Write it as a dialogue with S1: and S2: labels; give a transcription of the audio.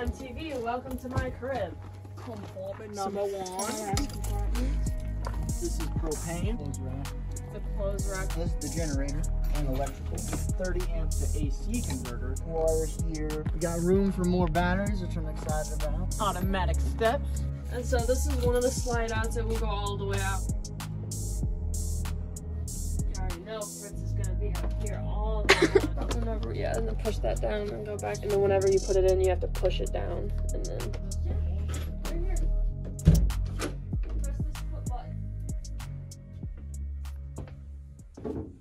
S1: MTV, welcome to my crib. Compartment number one.
S2: This is propane. Clothes rack.
S1: The clothes rack.
S2: This is the generator and electrical. 30 amp to AC converter. Water here. We got room for more batteries, which I'm excited about.
S1: Automatic steps. And so this is one of the slide outs that will go all the way out. You already know Fritz is gonna be out here all the time. Whenever, yeah, and then push that down and go back. And then whenever you put it in, you have to push it down. And then right here. Press this foot button.